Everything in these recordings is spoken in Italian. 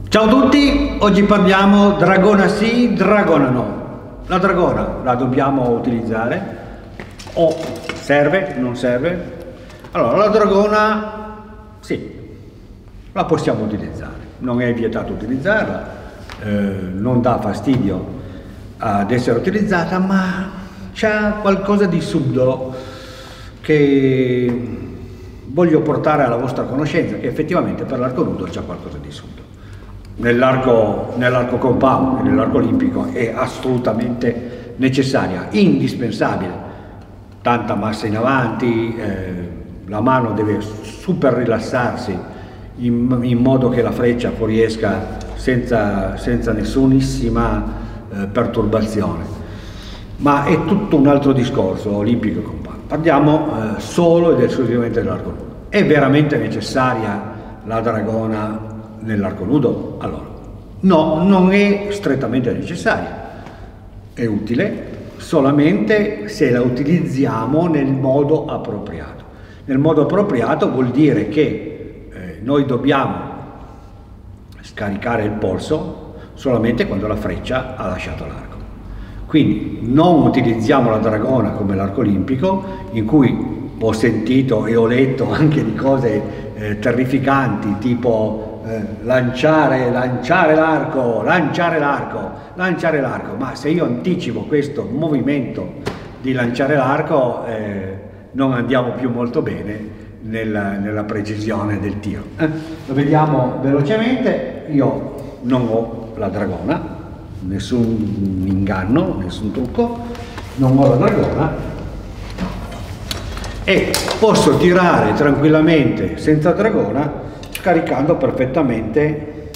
Ciao a tutti, oggi parliamo dragona sì, dragona no. La dragona la dobbiamo utilizzare o serve, non serve? Allora, la dragona sì, la possiamo utilizzare, non è vietato utilizzarla, non dà fastidio ad essere utilizzata, ma c'è qualcosa di subdolo che voglio portare alla vostra conoscenza, che effettivamente per l'arco nudo c'è qualcosa di subdolo. Nell'arco compound, nell'arco olimpico è assolutamente necessaria, indispensabile. Tanta massa in avanti, la mano deve super rilassarsi in modo che la freccia fuoriesca senza nessunissima perturbazione. Ma è tutto un altro discorso, olimpico e compound. Parliamo solo ed esclusivamente dell'arco nudo. È veramente necessaria la dragona nell'arco nudo? Allora, no, non è strettamente necessaria, è utile solamente se la utilizziamo nel modo appropriato. Nel modo appropriato vuol dire che noi dobbiamo scaricare il polso solamente quando la freccia ha lasciato l'arco. Quindi non utilizziamo la dragona come l'arco olimpico, in cui ho sentito e ho letto anche di cose terrificanti, tipo lanciare l'arco, ma se io anticipo questo movimento di lanciare l'arco non andiamo più molto bene nella precisione del tiro. Lo vediamo velocemente. Io non ho la dragona, nessun inganno, nessun trucco, non ho la dragona e posso tirare tranquillamente senza dragona scaricando perfettamente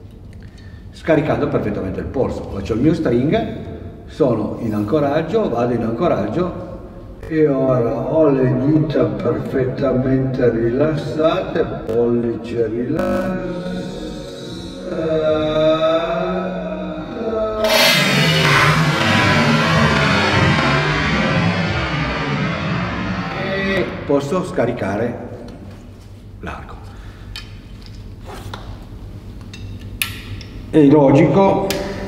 il polso. Faccio il mio string, sono in ancoraggio, vado in ancoraggio e ora ho le dita perfettamente rilassate, pollice rilassato, e posso scaricare l'arco. È logico,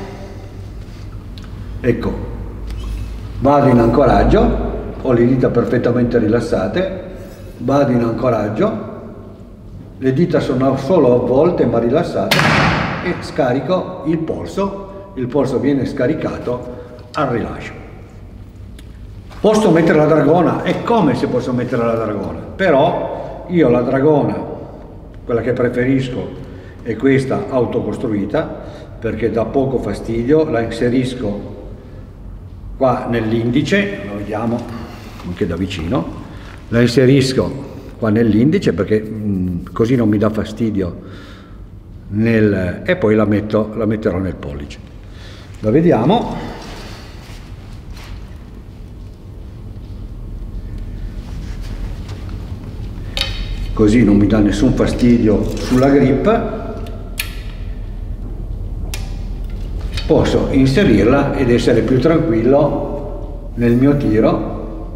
ecco, vado in ancoraggio, ho le dita perfettamente rilassate, vado in ancoraggio, le dita sono solo avvolte ma rilassate e scarico il polso viene scaricato al rilascio. Posso mettere la dragona? E come se posso mettere la dragona? Però io la dragona, quella che preferisco, è questa autocostruita, perché dà poco fastidio. La inserisco qua nell'indice, lo vediamo anche da vicino, la inserisco qua nell'indice perché così non mi dà fastidio e poi la metterò nel pollice. La vediamo. Così non mi dà nessun fastidio sulla grip. Posso inserirla ed essere più tranquillo nel mio tiro.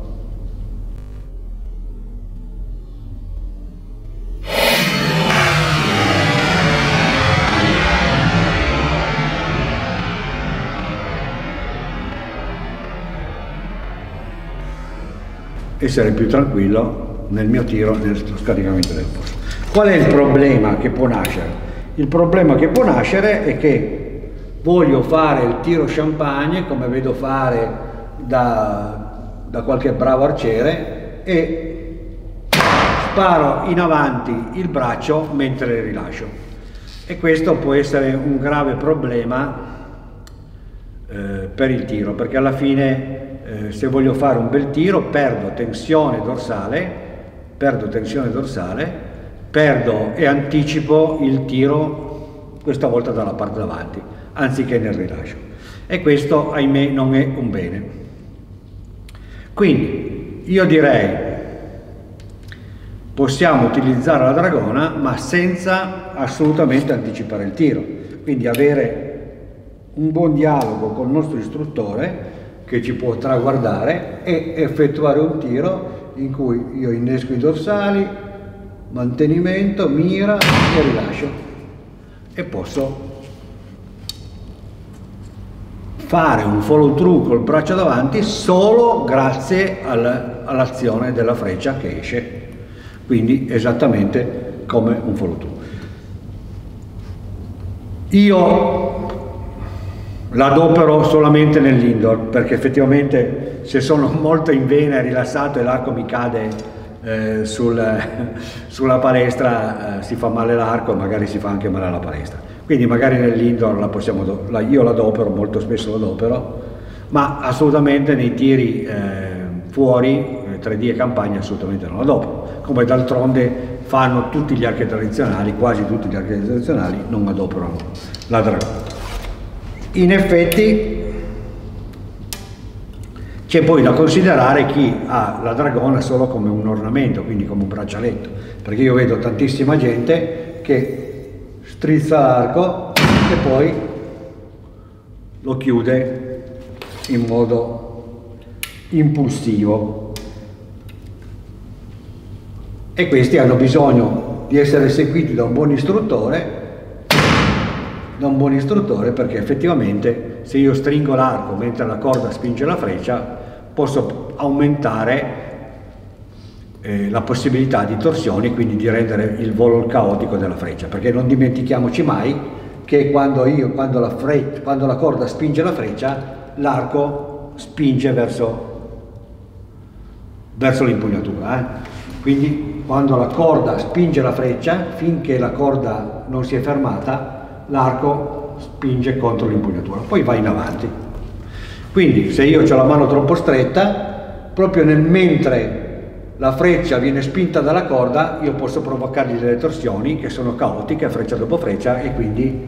Essere più tranquillo nel mio tiro, nello scaricamento del polso. Qual è il problema che può nascere? Il problema che può nascere è che voglio fare il tiro champagne come vedo fare da qualche bravo arciere e sparo in avanti il braccio mentre rilascio, e questo può essere un grave problema per il tiro, perché alla fine se voglio fare un bel tiro perdo tensione dorsale, perdo e anticipo il tiro questa volta dalla parte davanti anziché nel rilascio, e questo ahimè non è un bene. Quindi io direi possiamo utilizzare la dragona ma senza assolutamente anticipare il tiro, quindi avere un buon dialogo con il nostro istruttore che ci può traguardare e effettuare un tiro in cui io innesco i dorsali, mantenimento, mira e rilascio. e posso fare un follow through col braccio davanti solo grazie all'azione della freccia che esce, quindi esattamente come un follow through. Io l'adopero solamente nell'indoor, perché effettivamente se sono molto in vena e rilassato e l'arco mi cade sulla palestra, si fa male l'arco e magari si fa anche male alla palestra. Quindi magari nell'indoor io l'adopero, molto spesso l'adopero, ma assolutamente nei tiri fuori, 3D e campagna, assolutamente non l'adopero. Come d'altronde fanno tutti gli archi tradizionali, quasi tutti gli archi tradizionali non adoperano la dragona. In effetti c'è poi da considerare chi ha la dragona solo come un ornamento, quindi come un braccialetto, perché io vedo tantissima gente che strizza l'arco e poi lo chiude in modo impulsivo, e questi hanno bisogno di essere seguiti da un buon istruttore, perché effettivamente se io stringo l'arco mentre la corda spinge la freccia posso aumentare la possibilità di torsioni, quindi di rendere il volo caotico della freccia, perché non dimentichiamoci mai che quando la corda spinge la freccia, l'arco spinge verso l'impugnatura. Quindi quando la corda spinge la freccia, finché la corda non si è fermata, l'arco spinge contro l'impugnatura, poi va in avanti. Quindi se io ho la mano troppo stretta, proprio mentre la freccia viene spinta dalla corda, io posso provocargli delle torsioni che sono caotiche, freccia dopo freccia, e quindi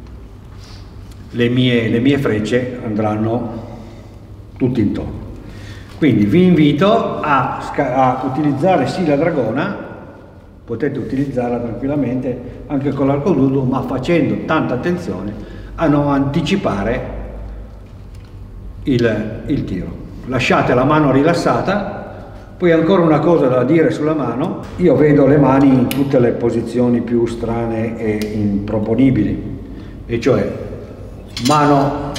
le mie frecce andranno tutte intorno. Quindi vi invito a utilizzare sì la dragona, potete utilizzarla tranquillamente anche con l'arco nudo, ma facendo tanta attenzione a non anticipare il tiro. Lasciate la mano rilassata. Poi ancora una cosa da dire sulla mano: io vedo le mani in tutte le posizioni più strane e improponibili, e cioè mano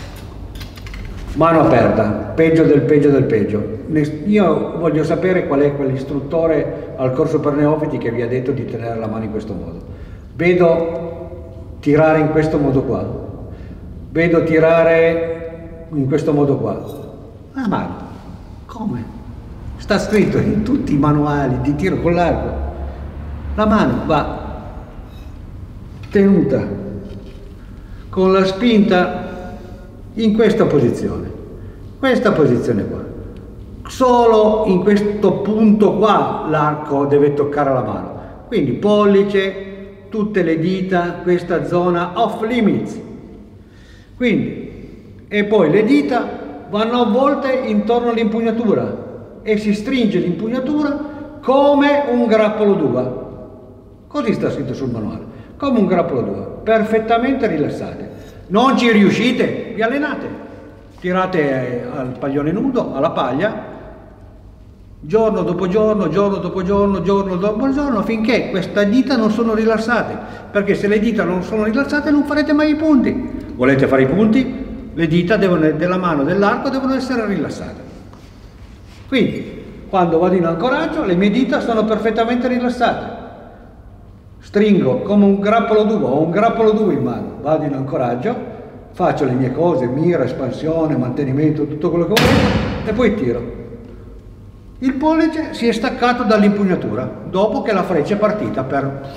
aperta, peggio del peggio del peggio. Io voglio sapere qual è quell'istruttore al corso per neofiti che vi ha detto di tenere la mano in questo modo. Vedo tirare in questo modo qua, vedo tirare in questo modo qua. La mano, come? Sta scritto in tutti i manuali di tiro con l'arco, la mano va tenuta con la spinta in questa posizione qua. Solo in questo punto qua l'arco deve toccare la mano, quindi pollice, tutte le dita, questa zona off limits, quindi, e poi le dita vanno avvolte intorno all'impugnatura e si stringe l'impugnatura come un grappolo d'uva, così sta scritto sul manuale, come un grappolo d'uva, perfettamente rilassate. Non ci riuscite, vi allenate, tirate al paglione nudo, alla paglia, giorno dopo giorno, giorno dopo giorno, giorno dopo giorno, finché queste dita non sono rilassate, perché se le dita non sono rilassate non farete mai i punti. Volete fare i punti? Le dita della mano dell'arco devono essere rilassate. Quindi quando vado in ancoraggio le mie dita sono perfettamente rilassate, stringo come un grappolo d'uva, ho un grappolo d'uva in mano, vado in ancoraggio, faccio le mie cose, mira, espansione, mantenimento, tutto quello che voglio, e poi tiro. Il pollice si è staccato dall'impugnatura dopo che la freccia è partita per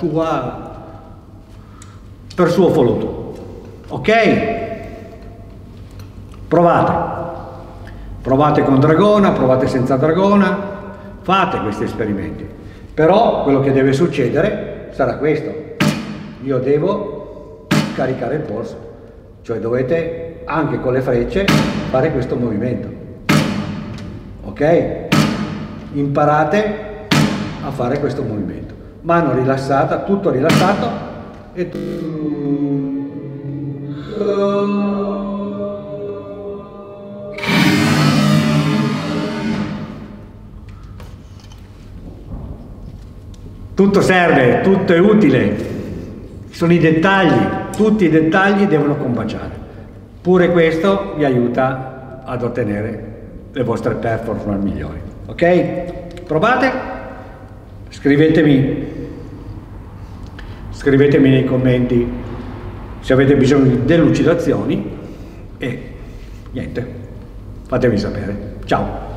suo follow through. Ok? Provate con dragona, provate senza dragona, fate questi esperimenti. Però quello che deve succedere sarà questo: io devo caricare il polso, cioè dovete anche con le frecce fare questo movimento. Ok? Imparate a fare questo movimento. Mano rilassata, tutto rilassato e tutto serve, tutto è utile. Sono i dettagli, tutti i dettagli devono combaciare. Pure questo vi aiuta ad ottenere le vostre performance migliori. Ok? Provate? Scrivetemi nei commenti se avete bisogno di delucidazioni e niente, fatemi sapere. Ciao!